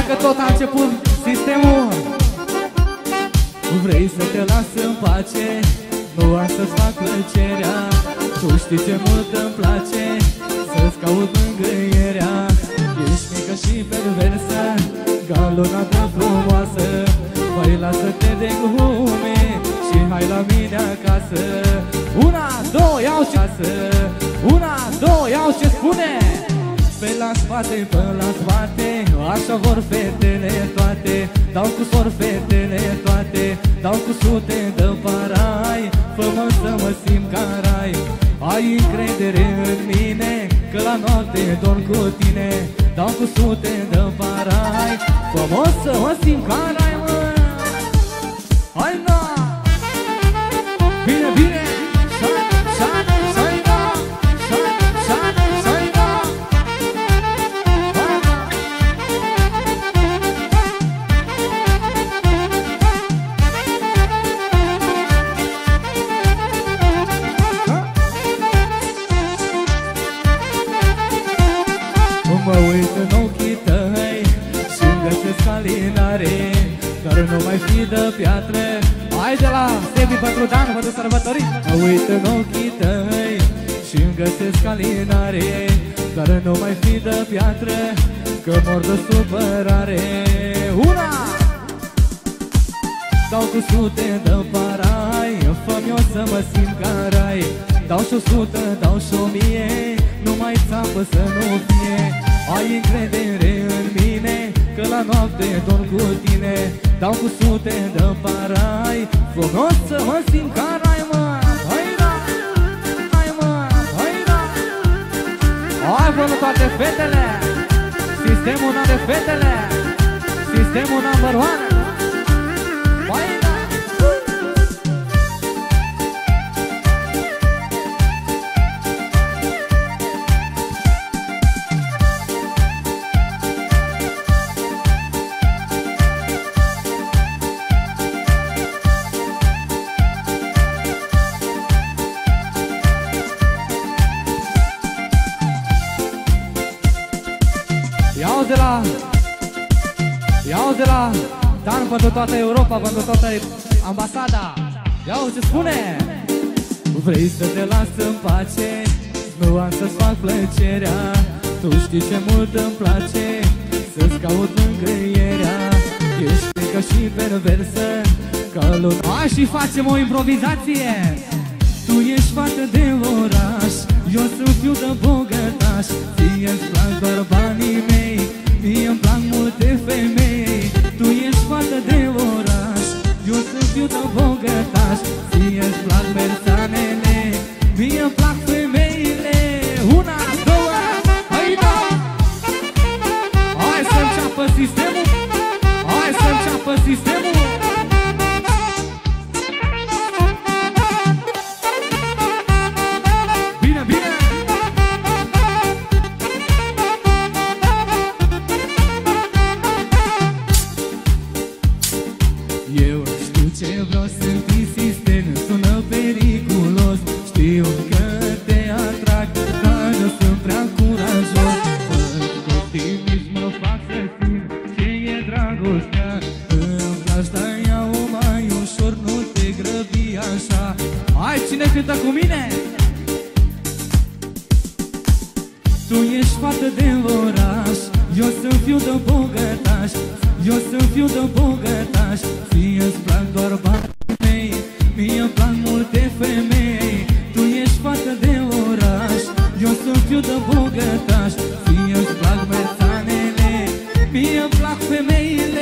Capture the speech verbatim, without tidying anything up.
că tot a început sistemul. Vrei să te las în pace, nu am să-ți fac plăcerea. Tu știi ce mult îmi place, să-ți caut mângâierea. Ești mică și perversă, ca luna ta frumoasă. Păi lasă-te de glume și hai la mine acasă. Una, două, iau ceasă. Una, două, iau ce spune. Pe la spate, pe la spate, așa vor fetele toate. Dau cu sor fetele toate, dau cu sute de parai. Fă-mă să mă simt ca rai. Ai încredere în mine, că la noapte dorm cu tine. Dau cu sute de parai. Fă-mă să mă simt ca rai, mă. Hai, na! Bine, bine! Mă uit în ochii tăi și-mi găsesc alinare, dar nu mai fi de piatră. Hai de la Sebi pentru Dan, pentru sărbătorii. Mă uit în ochii tăi și-mi găsesc alinare, dar nu mai fi de piatră, că mor de supărare. Una! Dau cu sute de parai, fă-mi eu să mă simt ca rai. Dau și o sută, dau și o mie, nu mai țapă să nu fie. Ai încredere în mine, că la noapte dorm cu tine. Dau cu sute de parai, frumos să mă simt ca rai, mă. Hai da, hai mă, hai da. Hai până toate fetele, sistemul n-are fetele, sistemul number one. Hai da. Iau de la Iau de la Dan pentru toată Europa, pentru toată ambasada. Iau ce spune. Vrei să te las în pace, nu am să-ți fac plăcerea. Tu știi ce mult îmi place, să-ți caut mângâierea. Ești mică și perversă, ca luna. Hai și facem o improvizație. Tu ești fată de oraș, eu sunt fiu de bogătaș. Ție-ți plac doar banii mei, mie-mi plac multe femei. Tu ești fată de oraș, eu sunt fiu de bogătaș. Ție-ți plac persoanele, mie-mi plac femeile. Una, două, hai da! Hai să înceapă sistemul, hai să înceapă sistemul. Eu știu ce vreau să fii sistem, sună periculos. Știu că te atrag, dar eu sunt prea curajos. Cu optimism mă fac să simt ce e dragostea. Îmi place, dar iau mai ușor, nu te grăbi așa. Hai, cine cântă cu mine? Tu ești fată de oraș, eu sunt fiu de bogătaș. Eu sunt fiu de bogătaș, ție-ți plac doar banii mei, mie-mi plac multe femei. Tu ești fată de oraș, eu sunt fiu de bogătaș. Ție-ți plac merțanele, mie-mi plac femeile.